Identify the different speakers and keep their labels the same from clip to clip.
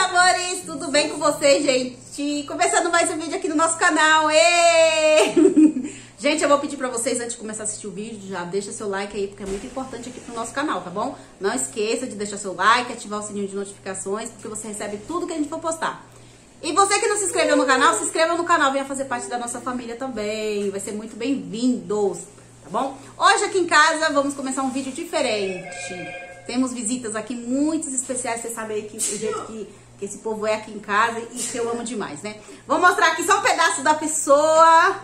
Speaker 1: amores, tudo bem com vocês, gente? Começando mais um vídeo aqui no nosso canal. Êêê! Gente, eu vou pedir pra vocês, antes de começar a assistir o vídeo, já deixa seu like aí, porque é muito importante aqui pro nosso canal, tá bom? Não esqueça de deixar seu like, ativar o sininho de notificações, porque você recebe tudo que a gente for postar. E você que não se inscreveu no canal, se inscreva no canal, venha fazer parte da nossa família também. Vai ser muito bem-vindos, tá bom? Hoje aqui em casa vamos começar um vídeo diferente. Temos visitas aqui muito especiais, vocês sabem aí que o jeito que esse povo é aqui em casa e que eu amo demais, né? Vou mostrar aqui só um pedaço da pessoa.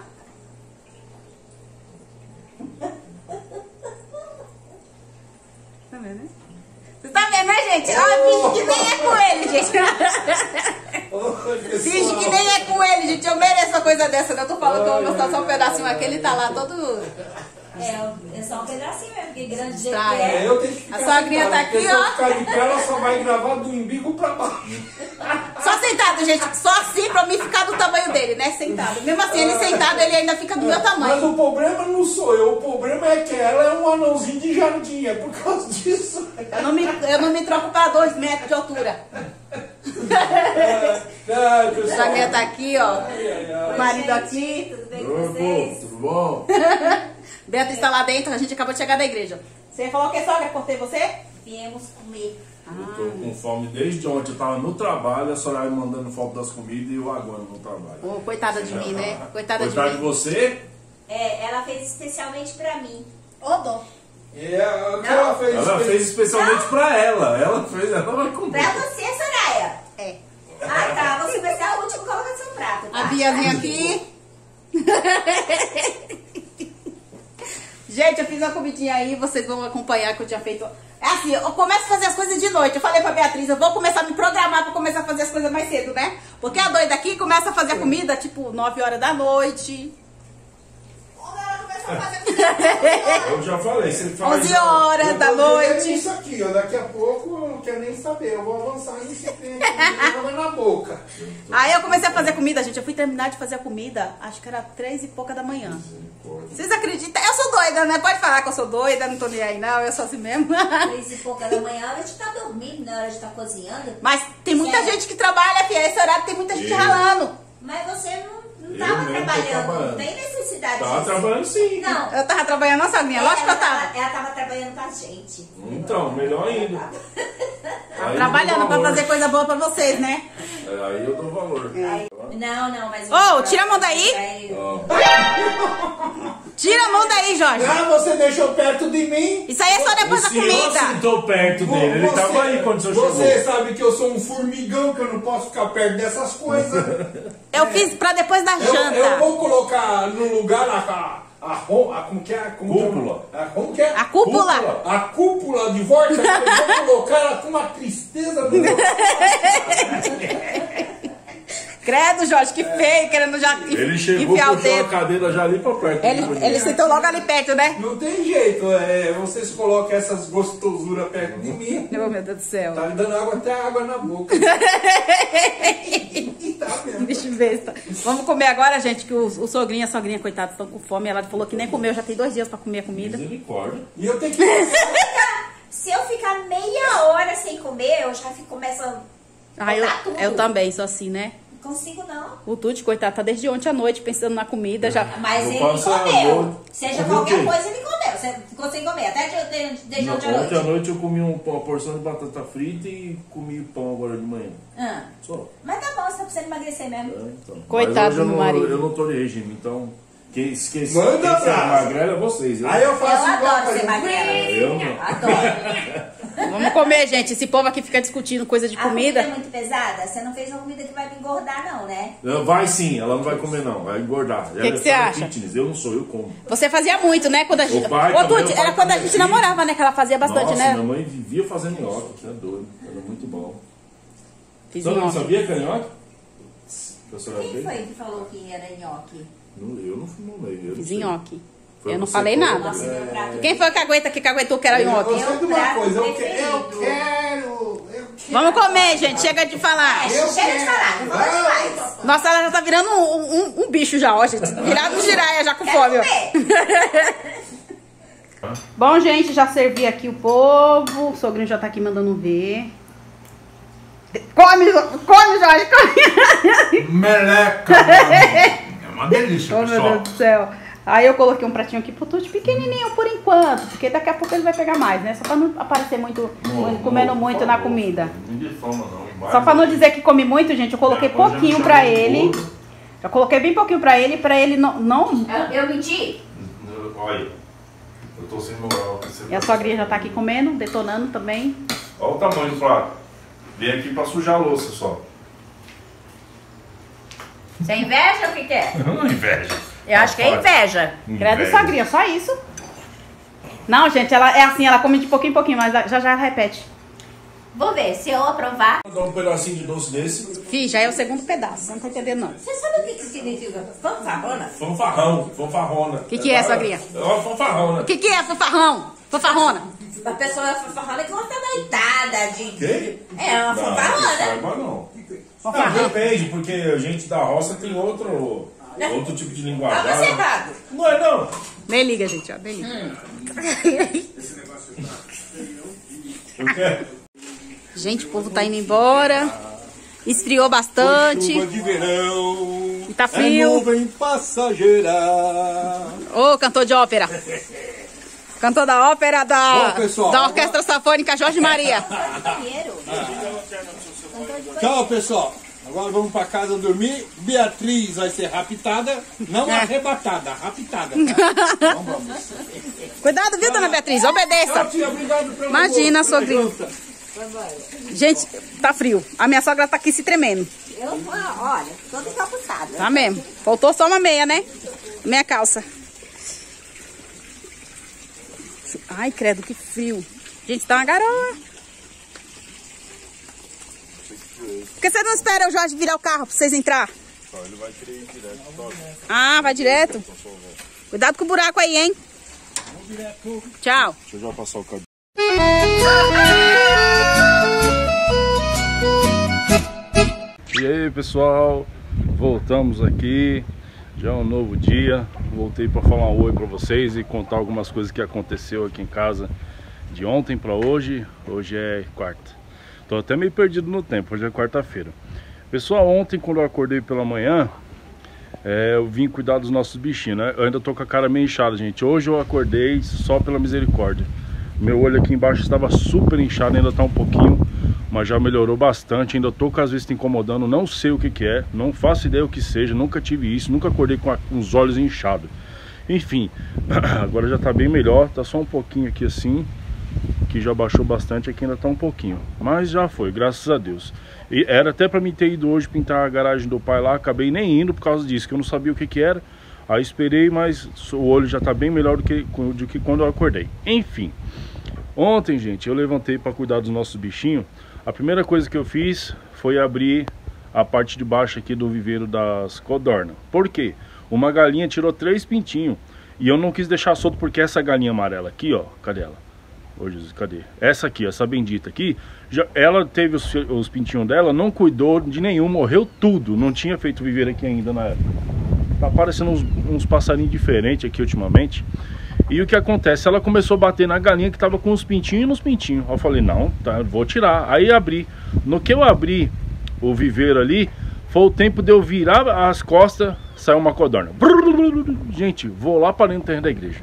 Speaker 1: Tá vendo, né? Você tá vendo, né, gente? Ó, finge que nem é com ele, gente. Finge que nem é com ele, gente. Eu mereço uma coisa dessa, né? Eu tô falando que eu vou mostrar só um pedacinho aqui, ele tá lá todo...
Speaker 2: É só um pedacinho mesmo, porque grande jeito
Speaker 1: Tá,
Speaker 2: é.
Speaker 3: Eu tenho que ficar
Speaker 1: A sogrinha tá aqui,
Speaker 3: se eu
Speaker 1: ó.
Speaker 3: ficar de pé, ela só vai gravar do umbigo pra baixo.
Speaker 1: Só sentado, gente. Só assim pra mim ficar do tamanho dele, né? Sentado. Mesmo assim, ele sentado, ele ainda fica do meu
Speaker 3: Mas
Speaker 1: tamanho.
Speaker 3: o problema não sou eu, o problema é que ela é um anãozinho de jardim, é por causa disso.
Speaker 1: Eu não me troco pra 2 metros de altura.
Speaker 3: Ai,
Speaker 1: A
Speaker 3: pessoal.
Speaker 1: sogrinha tá aqui, ó.
Speaker 3: Ai, ai, ai.
Speaker 1: O marido aqui.
Speaker 2: Tudo bem com vocês?
Speaker 3: Tudo bom?
Speaker 1: Beatriz tá lá dentro, a gente acabou de chegar da igreja. Você falou o que, sogra? Cortei você?
Speaker 2: Viemos comer.
Speaker 4: Eu tô com fome desde ontem, eu tava no trabalho, a Soraya mandando foto das comidas e eu aguando no trabalho.
Speaker 1: Ô, coitada de mim, né? Coitada de
Speaker 4: Coitado de
Speaker 1: mim.
Speaker 4: você,
Speaker 2: É, ela fez especialmente pra mim.
Speaker 1: Ô, dó.
Speaker 3: É, o que ela fez?
Speaker 4: ela fez especialmente pra ela. Ela vai comer.
Speaker 2: Pra você, Soraya.
Speaker 1: É.
Speaker 2: Ah, tá. Você vai ser a última, coloca no seu prato. Tá?
Speaker 1: A Biazinha aqui. Gente, eu fiz uma comidinha aí, vocês vão acompanhar que eu tinha feito. É assim, eu começo a fazer as coisas de noite. Eu falei pra Beatriz, eu vou começar a me programar pra começar a fazer as coisas mais cedo, né? Porque a doida aqui começa a fazer a comida, tipo, 9 horas da noite. Quando ela começa a fazer a comida,
Speaker 4: Eu já falei, você faz.
Speaker 1: 11 horas
Speaker 3: Eu
Speaker 1: da
Speaker 3: tô vivendo
Speaker 1: noite.
Speaker 3: isso aqui, ó. Daqui a pouco eu não quero nem saber. Eu vou avançar nisso aqui, joga na boca.
Speaker 1: Aí eu comecei a fazer comida, gente. Eu fui terminar de fazer a comida, acho que era 3 e pouca da manhã. Vocês acreditam? Eu sou doida, né? Pode falar que eu sou doida, não tô nem aí não, eu sou assim mesmo.
Speaker 2: 3 e pouca da manhã, a hora de estar dormindo, na hora de estar cozinhando.
Speaker 1: Mas tem muita gente que trabalha, filha. Esse horário tem muita gente
Speaker 4: Eu.
Speaker 1: ralando.
Speaker 2: Mas você não
Speaker 4: Eu
Speaker 2: tava
Speaker 4: mesmo tô
Speaker 2: trabalhando, não
Speaker 4: trabalhando.
Speaker 2: tem necessidade
Speaker 4: Tava
Speaker 2: disso.
Speaker 4: trabalhando sim.
Speaker 2: Não.
Speaker 1: Eu tava trabalhando na sogrinha, lógico que eu tava.
Speaker 2: Ela tava trabalhando com a gente.
Speaker 4: Então, melhor ainda. Aí eu
Speaker 1: Trabalhando
Speaker 4: dou
Speaker 1: pra
Speaker 4: valor.
Speaker 1: fazer coisa boa pra vocês, né?
Speaker 4: Aí eu dou valor.
Speaker 2: Não, mas...
Speaker 1: Ô, tira a mão daí. Tira a mão daí, Jorge.
Speaker 3: Ah, você deixou perto de mim?
Speaker 1: Isso aí é só
Speaker 4: O
Speaker 1: depois da
Speaker 4: senhor
Speaker 1: comida.
Speaker 4: sentou perto dele, ele tava aí quando o senhor
Speaker 3: Você
Speaker 4: chegou.
Speaker 3: sabe que eu sou um formigão, que eu não posso ficar perto dessas coisas.
Speaker 1: Eu fiz pra depois da
Speaker 3: Eu
Speaker 1: janta.
Speaker 3: vou colocar no lugar como que é?
Speaker 4: Cúpula.
Speaker 3: Como que é?
Speaker 1: A cúpula.
Speaker 3: A cúpula de volta, eu vou colocar ela com uma tristeza no meu...
Speaker 1: Credo, Jorge, que feio, querendo já
Speaker 4: Ele chegou,
Speaker 1: enfiar o
Speaker 4: puxou a
Speaker 1: dedo.
Speaker 4: cadeira já ali pra perto.
Speaker 1: Ele sentou logo ali perto, né?
Speaker 3: Não tem jeito, vocês colocam essas gostosuras perto de mim.
Speaker 1: Oh, meu Deus do céu.
Speaker 3: Tá me dando até água na boca. Tá mesmo.
Speaker 1: Bicho besta. Vamos comer agora, gente, que o sogrinho e a sogrinha, coitados, estão com fome. Ela falou que nem comeu, já tem 2 dias pra comer a comida.
Speaker 4: Misericórdia.
Speaker 3: E eu tenho que...
Speaker 2: Se eu ficar meia hora sem comer, eu já começo a
Speaker 1: Ah,
Speaker 2: botar tudo.
Speaker 1: eu também sou assim, né?
Speaker 2: Não consigo, não.
Speaker 1: O Tuti, coitado, tá desde ontem à noite pensando na comida já.
Speaker 2: Mas
Speaker 4: Eu
Speaker 2: ele
Speaker 4: passo a
Speaker 2: comeu.
Speaker 4: noite-
Speaker 2: Seja
Speaker 4: Comeu
Speaker 2: qualquer
Speaker 4: o quê?
Speaker 2: coisa, ele comeu. Você ficou sem comer. Até desde ontem à
Speaker 4: Ontem à
Speaker 2: noite.
Speaker 4: noite eu comi uma porção de batata frita e comi pão agora de manhã.
Speaker 2: Ah,
Speaker 4: Só.
Speaker 2: mas tá bom, você tá precisando emagrecer mesmo.
Speaker 4: Então.
Speaker 1: Coitado
Speaker 4: Mas hoje
Speaker 1: do
Speaker 4: eu não,
Speaker 1: marido.
Speaker 4: eu não tô de regime, então quem se
Speaker 3: Manda abraço.
Speaker 4: magrela é vocês.
Speaker 3: Aí eu
Speaker 2: Eu
Speaker 3: faço igual
Speaker 2: adoro
Speaker 3: pra
Speaker 2: ser magrela.
Speaker 4: Eu não.
Speaker 2: Adoro.
Speaker 1: Vamos comer, gente. Esse povo aqui fica discutindo coisa de
Speaker 2: A comida é
Speaker 1: comida.
Speaker 2: muito pesada? Você não fez uma comida que vai me engordar, não, né?
Speaker 4: Vai sim, ela não vai comer não, vai engordar.
Speaker 1: Que você acha?
Speaker 4: Fitness, eu não sou, eu como.
Speaker 1: Você fazia muito, né? Quando a gente...
Speaker 4: O pai
Speaker 1: Ô,
Speaker 4: também,
Speaker 1: Tuti,
Speaker 4: o pai
Speaker 1: era quando a
Speaker 4: também.
Speaker 1: gente namorava, né? Que ela fazia bastante,
Speaker 4: Nossa,
Speaker 1: né?
Speaker 4: minha mãe vivia fazendo nhoque, é doido, era muito bom.
Speaker 1: Fiz
Speaker 4: Você não
Speaker 1: nhoque.
Speaker 4: sabia que era nhoque? Que a senhora
Speaker 2: Quem
Speaker 4: fez?
Speaker 2: foi que falou que era nhoque?
Speaker 4: Eu não fui no meio.
Speaker 1: Fiz nhoque.
Speaker 4: Foi
Speaker 1: Eu não
Speaker 4: você
Speaker 1: falei
Speaker 4: que falou.
Speaker 1: nada.
Speaker 2: Nossa, meu prato.
Speaker 1: Quem foi que aguenta que aguentou que era
Speaker 3: Eu
Speaker 1: nhoque?
Speaker 3: gostei de uma
Speaker 2: prato
Speaker 3: coisa, eu
Speaker 2: preferido.
Speaker 3: quero.
Speaker 1: Vamos comer, gente. Chega de falar.
Speaker 2: É, chega de falar, não fala demais.
Speaker 1: Nossa, ela já tá virando um bicho já, ó, gente. Virado um giraia já com
Speaker 2: Quero
Speaker 1: fome, ó.
Speaker 2: comer.
Speaker 1: Bom, gente, já servi aqui o povo. O sogrinho já tá aqui mandando ver. Come, come, Jorge, come.
Speaker 4: Meleca, mano. É uma delícia,
Speaker 1: Oh, meu Deus do céu. Aí eu coloquei um pratinho aqui pro Tuti pequenininho por enquanto, porque daqui a pouco ele vai pegar mais, né? Só pra não aparecer muito, comendo muito na comida.
Speaker 4: Ninguém fama, não.
Speaker 1: Só pra não dizer que come muito, gente, eu coloquei pouquinho pra ele. Eu coloquei bem pouquinho pra ele não...
Speaker 2: Eu menti?
Speaker 4: Olha, eu tô sem moral.
Speaker 1: E a sogrinha já tá aqui comendo, detonando também.
Speaker 4: Olha o tamanho do prato. Vem aqui pra sujar a louça só.
Speaker 2: Você é inveja ou o que que é?
Speaker 4: Não inveja.
Speaker 2: Eu acho que é inveja.
Speaker 1: Credo, sogrinha, só isso? Não, gente, ela é assim, ela come de pouquinho em pouquinho, mas já repete.
Speaker 2: Vou ver, se eu aprovar.
Speaker 4: Vou dar um pedacinho de doce desse.
Speaker 1: Fih, já é o segundo pedaço, não tá entendendo não.
Speaker 2: Você sabe o que significa fanfarrona?
Speaker 4: Fanfarrão, fanfarrona.
Speaker 1: O que é, sogrinha?
Speaker 4: Ó, fanfarrona.
Speaker 1: O que é fanfarrão? Fanfarrona?
Speaker 2: A pessoa fanfarrona que gosta deitada de...
Speaker 4: Quê?
Speaker 2: É uma
Speaker 4: Não,
Speaker 2: fanfarrona.
Speaker 4: saiba não.
Speaker 1: Fanfarrão.
Speaker 4: Não, depende, porque a gente da roça tem outro tipo de linguagem.
Speaker 2: Ah, você é errado.
Speaker 4: Não é não.
Speaker 1: Nem liga, gente, ó, nem liga.
Speaker 4: O quê?
Speaker 1: Gente, o povo tá indo embora. Esfriou bastante.
Speaker 5: Chuva de verão,
Speaker 1: E tá
Speaker 5: é
Speaker 1: frio.
Speaker 5: nuvem passageira.
Speaker 1: Ô, cantor de ópera. Cantor da ópera
Speaker 5: Bom, pessoal,
Speaker 1: da Orquestra Sinfônica Jorge Maria.
Speaker 5: Tchau, pessoal. Agora vamos pra casa dormir. Beatriz vai ser raptada, não arrebatada, raptada. Tá? Então vamos.
Speaker 1: Cuidado, viu, dona Beatriz? Obedeça.
Speaker 5: Tia, obrigado pelo
Speaker 1: Imagina,
Speaker 5: almoço.
Speaker 1: sogrinho. Gente, tá frio. A minha sogra tá aqui se tremendo.
Speaker 2: Eu, olha, toda empapuçada.
Speaker 1: Tá mesmo. Faltou só uma meia, né? Meia calça. Ai, credo, que frio. Gente, tá uma garoa. Por que você não espera o Jorge virar o carro pra vocês entrar?
Speaker 4: Ele vai querer ir direto.
Speaker 1: Ah, vai direto? Cuidado com o buraco aí, hein? Tchau.
Speaker 4: Deixa eu já passar o cabelo. E aí, pessoal, voltamos aqui, já é um novo dia. Voltei para falar um oi para vocês e contar algumas coisas que aconteceu aqui em casa de ontem para hoje. Hoje é quarta, tô até meio perdido no tempo, hoje é quarta-feira. Pessoal, ontem quando eu acordei pela manhã, eu vim cuidar dos nossos bichinhos, né? Eu ainda tô com a cara meio inchada, gente. Hoje eu acordei só pela misericórdia. Meu olho aqui embaixo estava super inchado, ainda tá um pouquinho, mas já melhorou bastante. Ainda tô com as vistas incomodando, não sei o que que é, não faço ideia o que seja, nunca tive isso, nunca acordei com os olhos inchados. Enfim, agora já tá bem melhor, tá só um pouquinho aqui assim, que já baixou bastante, aqui ainda tá um pouquinho, mas já foi, graças a Deus. E era até para mim ter ido hoje pintar a garagem do pai lá, acabei nem indo por causa disso, que eu não sabia o que que era. Aí esperei, mas o olho já tá bem melhor do que quando eu acordei. Enfim, ontem, gente, eu levantei para cuidar dos nossos bichinhos. A primeira coisa que eu fiz foi abrir a parte de baixo aqui do viveiro das codornas. Por quê? Uma galinha tirou 3 pintinhos e eu não quis deixar solto porque essa galinha amarela aqui, ó, cadê ela? Ô Jesus, cadê? Essa aqui, essa bendita aqui, ela teve os pintinhos dela, não cuidou de nenhum, morreu tudo. Não tinha feito viveiro aqui ainda na época. Tá aparecendo uns passarinhos diferentes aqui ultimamente. E o que acontece? Ela começou a bater na galinha que tava com os pintinhos e nos pintinhos. Eu falei, não, tá, vou tirar. Aí abri. No que eu abri o viveiro ali, foi o tempo de eu virar as costas, saiu uma codorna. Gente, vou lá para dentro do terreno da igreja.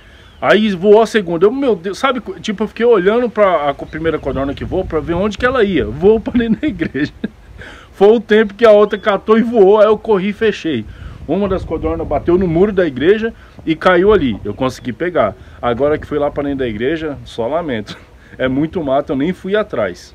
Speaker 4: Aí voou a segunda. Eu, meu Deus, sabe? Tipo, eu fiquei olhando para a primeira codorna que voou para ver onde que ela ia. Voou para dentro da igreja. Foi o tempo que a outra catou e voou. Aí eu corri e fechei. Uma das codornas bateu no muro da igreja e caiu ali. Eu consegui pegar. Agora que fui lá para dentro da igreja, só lamento. É muito mato, eu nem fui atrás.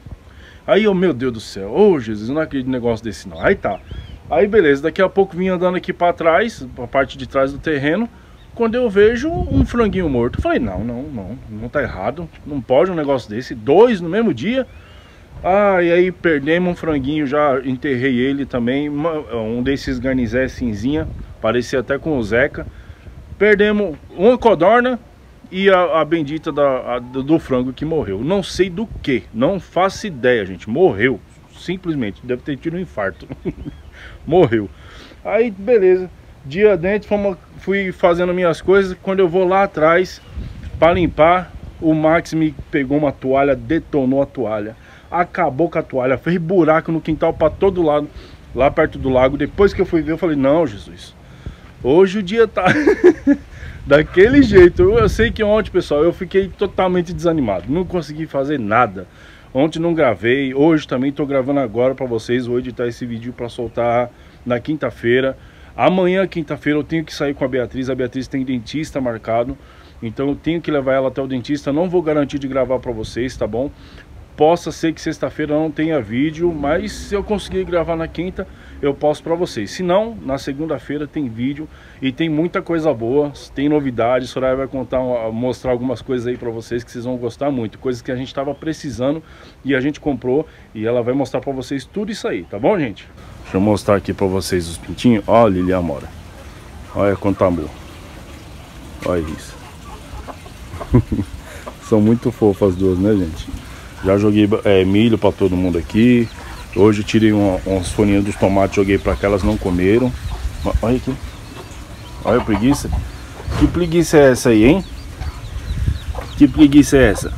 Speaker 4: Aí eu, meu Deus do céu, ô Jesus, eu não acredito em negócio desse não. Aí tá. Aí beleza, daqui a pouco vim andando aqui para trás, a parte de trás do terreno. Quando eu vejo um franguinho morto, eu falei, não tá errado. Não pode um negócio desse. 2 no mesmo dia. Ah, e aí perdemos um franguinho, já enterrei ele também, um desses garnizés cinzinha, parecia até com o Zeca. Perdemos uma codorna e a bendita do frango que morreu. Não sei do que, não faço ideia, gente, morreu, simplesmente, deve ter tido um infarto. Morreu. Aí, beleza, dia dentro, fui fazendo minhas coisas, quando eu vou lá atrás para limpar, o Max me pegou uma toalha, detonou a toalha. acabou com a toalha, fez buraco no quintal para todo lado, lá perto do lago. Depois que eu fui ver, eu falei, não, Jesus, hoje o dia tá daquele jeito. Eu sei que ontem, pessoal, eu fiquei totalmente desanimado, não consegui fazer nada. Ontem não gravei, hoje também tô gravando agora para vocês. Vou editar esse vídeo para soltar na quinta-feira. Amanhã, quinta-feira, eu tenho que sair com a Beatriz tem dentista marcado, então eu tenho que levar ela até o dentista. Não vou garantir de gravar para vocês, tá bom? Possa ser que sexta-feira não tenha vídeo, mas se eu conseguir gravar na quinta, eu posto para vocês. Se não, na segunda-feira tem vídeo e tem muita coisa boa, tem novidades. Soraya vai mostrar algumas coisas aí para vocês que vocês vão gostar muito, coisas que a gente estava precisando e a gente comprou, e ela vai mostrar para vocês tudo isso aí, tá bom, gente? Deixa eu mostrar aqui para vocês os pintinhos. Olha, Lili e Amora, olha quanto amor, olha isso. São muito fofas as duas, né, gente? Já joguei milho para todo mundo aqui. Hoje eu tirei uns folhinhos dos tomates, joguei para cá, elas não comeram. Olha aqui, olha a preguiça. Que preguiça é essa aí, hein? Que preguiça é essa?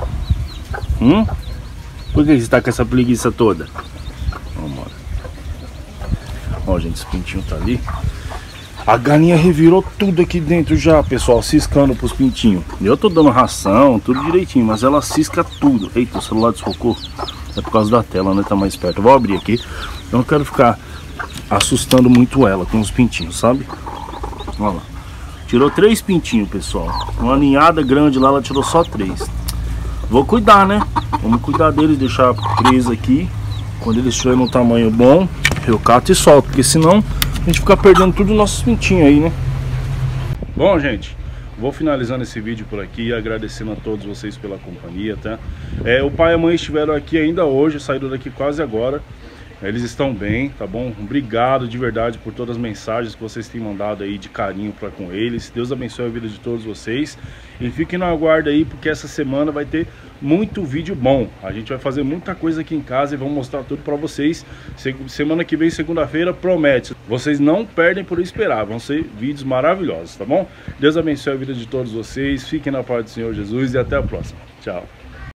Speaker 4: Por que você tá com essa preguiça toda? Vamos. Ó, gente, esse pintinho tá ali. A galinha revirou tudo aqui dentro já, pessoal, ciscando pros pintinhos. Eu tô dando ração, tudo direitinho, mas ela cisca tudo. Eita, o celular desfocou. É por causa da tela, né? Tá mais perto. Eu vou abrir aqui. Eu não quero ficar assustando muito ela com os pintinhos, sabe? Olha lá. Tirou 3 pintinhos, pessoal. Uma ninhada grande lá, ela tirou só 3. Vou cuidar, né? Vamos cuidar deles, deixar preso aqui. Quando eles estiverem num tamanho bom, eu cato e solto, porque senão a gente fica perdendo tudo os nossos pintinhos aí, né? Bom, gente, vou finalizando esse vídeo por aqui, agradecendo a todos vocês pela companhia, tá? O pai e a mãe estiveram aqui ainda hoje, saíram daqui quase agora. Eles estão bem, tá bom? Obrigado de verdade por todas as mensagens que vocês têm mandado aí de carinho para com eles. Deus abençoe a vida de todos vocês. E fiquem no aguardo aí, porque essa semana vai ter muito vídeo bom. A gente vai fazer muita coisa aqui em casa e vamos mostrar tudo para vocês. Semana que vem, segunda-feira, promete. Vocês não perdem por esperar. Vão ser vídeos maravilhosos, tá bom? Deus abençoe a vida de todos vocês. Fiquem na paz do Senhor Jesus e até a próxima. Tchau.